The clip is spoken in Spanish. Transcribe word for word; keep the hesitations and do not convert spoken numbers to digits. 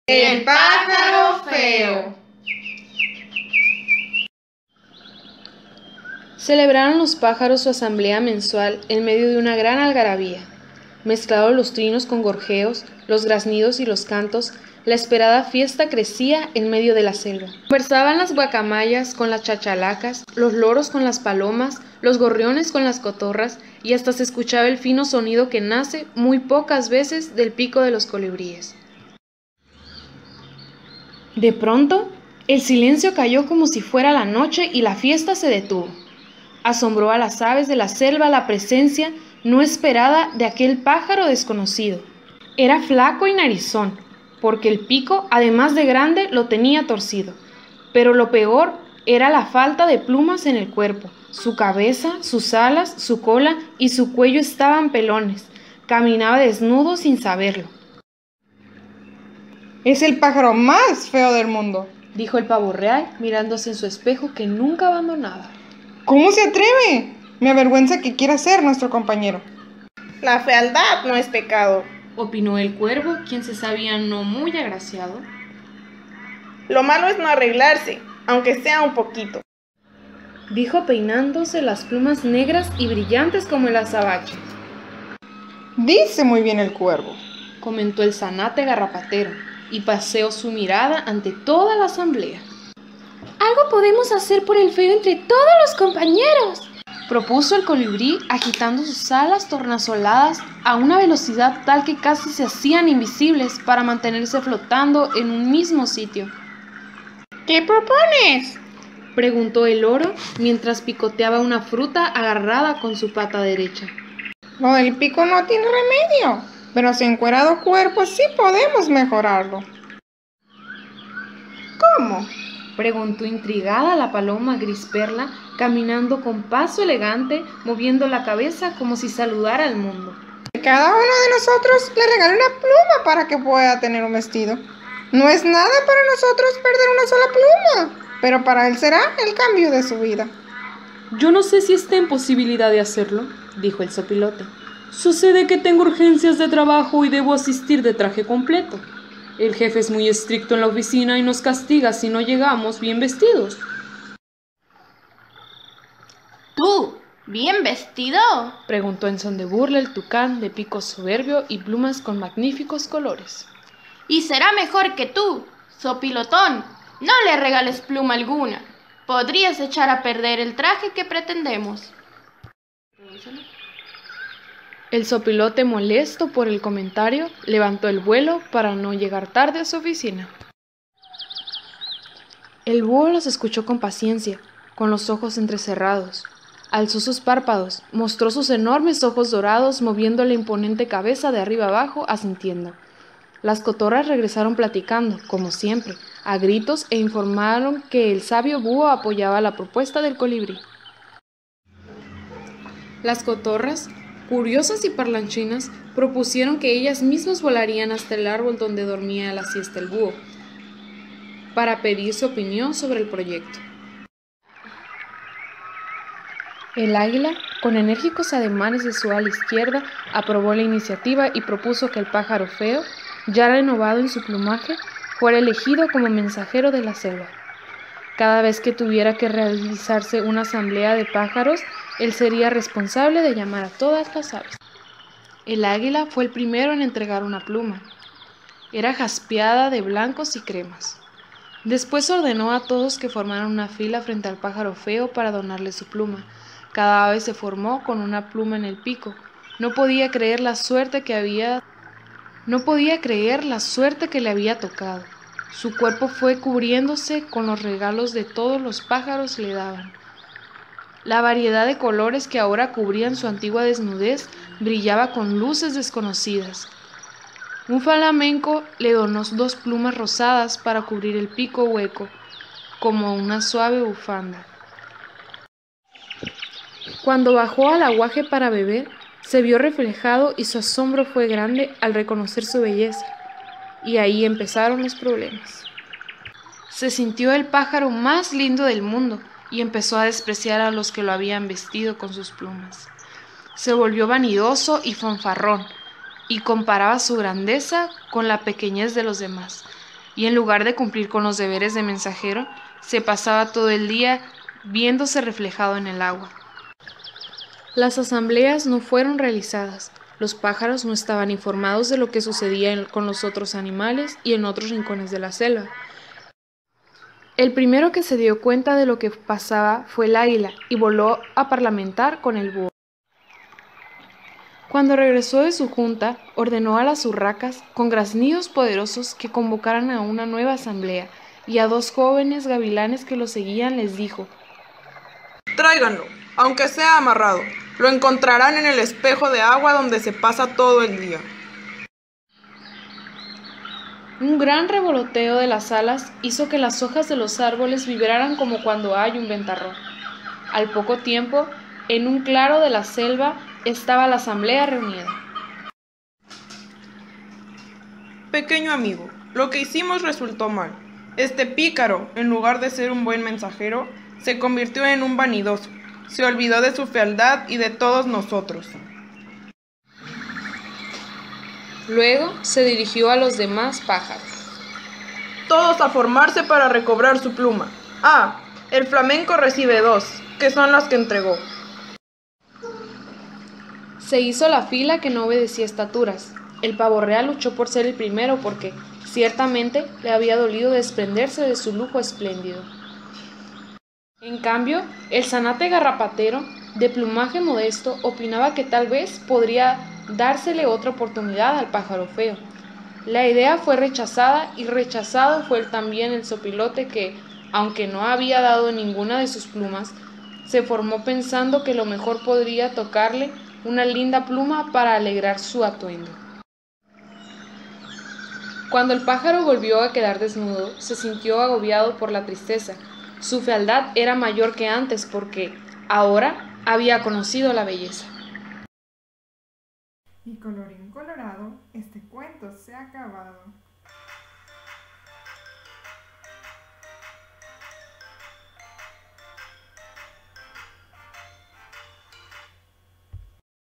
El pájaro feo. Celebraron los pájaros su asamblea mensual en medio de una gran algarabía. Mezclados los trinos con gorjeos, los graznidos y los cantos, la esperada fiesta crecía en medio de la selva. Conversaban las guacamayas con las chachalacas, los loros con las palomas, los gorriones con las cotorras, y hasta se escuchaba el fino sonido que nace muy pocas veces del pico de los colibríes. De pronto, el silencio cayó como si fuera la noche y la fiesta se detuvo. Asombró a las aves de la selva la presencia no esperada de aquel pájaro desconocido. Era flaco y narizón, porque el pico, además de grande, lo tenía torcido. Pero lo peor era la falta de plumas en el cuerpo. Su cabeza, sus alas, su cola y su cuello estaban pelones. Caminaba desnudo sin saberlo. Es el pájaro más feo del mundo, dijo el pavo real, mirándose en su espejo que nunca abandonaba. ¿Cómo se atreve? Me avergüenza que quiera ser nuestro compañero. La fealdad no es pecado, opinó el cuervo, quien se sabía no muy agraciado. Lo malo es no arreglarse, aunque sea un poquito, dijo peinándose las plumas negras y brillantes como el azabache. Dice muy bien el cuervo, comentó el zanate garrapatero, y paseó su mirada ante toda la asamblea. Algo podemos hacer por el feo entre todos los compañeros, propuso el colibrí, agitando sus alas tornasoladas a una velocidad tal que casi se hacían invisibles para mantenerse flotando en un mismo sitio. ¿Qué propones?, preguntó el loro mientras picoteaba una fruta agarrada con su pata derecha. Lo del pico no tiene remedio, pero sin encuerado cuerpo sí podemos mejorarlo. ¿Cómo?, preguntó intrigada la paloma gris perla, caminando con paso elegante, moviendo la cabeza como si saludara al mundo. Cada uno de nosotros le regala una pluma para que pueda tener un vestido. No es nada para nosotros perder una sola pluma, pero para él será el cambio de su vida. Yo no sé si esté en posibilidad de hacerlo, dijo el sopilote. Sucede que tengo urgencias de trabajo y debo asistir de traje completo. El jefe es muy estricto en la oficina y nos castiga si no llegamos bien vestidos. ¿Tú, bien vestido?, preguntó en son de burla el tucán de pico soberbio y plumas con magníficos colores. Y será mejor que tú, sopilotón, no le regales pluma alguna. Podrías echar a perder el traje que pretendemos. El sopilote, molesto por el comentario, levantó el vuelo para no llegar tarde a su oficina. El búho los escuchó con paciencia, con los ojos entrecerrados. Alzó sus párpados, mostró sus enormes ojos dorados, moviendo la imponente cabeza de arriba abajo, asintiendo. Las cotorras regresaron platicando, como siempre, a gritos, e informaron que el sabio búho apoyaba la propuesta del colibrí. Las cotorras, curiosas y parlanchinas, propusieron que ellas mismas volarían hasta el árbol donde dormía a la siesta el búho, para pedir su opinión sobre el proyecto. El águila, con enérgicos ademanes de su ala izquierda, aprobó la iniciativa y propuso que el pájaro feo, ya renovado en su plumaje, fuera elegido como mensajero de la selva. Cada vez que tuviera que realizarse una asamblea de pájaros, él sería responsable de llamar a todas las aves. El águila fue el primero en entregar una pluma. Era jaspeada de blancos y cremas. Después ordenó a todos que formaran una fila frente al pájaro feo para donarle su pluma. Cada ave se formó con una pluma en el pico. No podía creer la suerte que había, no podía creer la suerte que le había tocado. Su cuerpo fue cubriéndose con los regalos de todos los pájaros le daban. La variedad de colores que ahora cubrían su antigua desnudez brillaba con luces desconocidas. Un flamenco le donó dos plumas rosadas para cubrir el pico hueco, como una suave bufanda. Cuando bajó al aguaje para beber, se vio reflejado y su asombro fue grande al reconocer su belleza. Y ahí empezaron los problemas. Se sintió el pájaro más lindo del mundo y empezó a despreciar a los que lo habían vestido con sus plumas. Se volvió vanidoso y fanfarrón, y comparaba su grandeza con la pequeñez de los demás. y en lugar de cumplir con los deberes de mensajero, se pasaba todo el día viéndose reflejado en el agua. Las asambleas no fueron realizadas. Los pájaros no estaban informados de lo que sucedía en- con los otros animales y en otros rincones de la selva. El primero que se dio cuenta de lo que pasaba fue el águila y voló a parlamentar con el búho. Cuando regresó de su junta, ordenó a las urracas con graznidos poderosos que convocaran a una nueva asamblea, y a dos jóvenes gavilanes que lo seguían les dijo: Tráiganlo, aunque sea amarrado. Lo encontrarán en el espejo de agua donde se pasa todo el día. Un gran revoloteo de las alas hizo que las hojas de los árboles vibraran como cuando hay un ventarrón. Al poco tiempo, en un claro de la selva, estaba la asamblea reunida. Pequeño amigo, lo que hicimos resultó mal. Este pícaro, en lugar de ser un buen mensajero, se convirtió en un vanidoso. Se olvidó de su fealdad y de todos nosotros. Luego se dirigió a los demás pájaros. Todos a formarse para recobrar su pluma. Ah, el flamenco recibe dos, que son las que entregó. Se hizo la fila que no obedecía estaturas. El pavo real luchó por ser el primero porque, ciertamente, le había dolido desprenderse de su lujo espléndido. En cambio, el zanate garrapatero, de plumaje modesto, opinaba que tal vez podría dársele otra oportunidad al pájaro feo. La idea fue rechazada y rechazado fue también el zopilote que, aunque no había dado ninguna de sus plumas, se formó pensando que lo mejor podría tocarle una linda pluma para alegrar su atuendo. Cuando el pájaro volvió a quedar desnudo, se sintió agobiado por la tristeza. Su fealdad era mayor que antes porque, ahora, había conocido la belleza. Y colorín colorado, este cuento se ha acabado.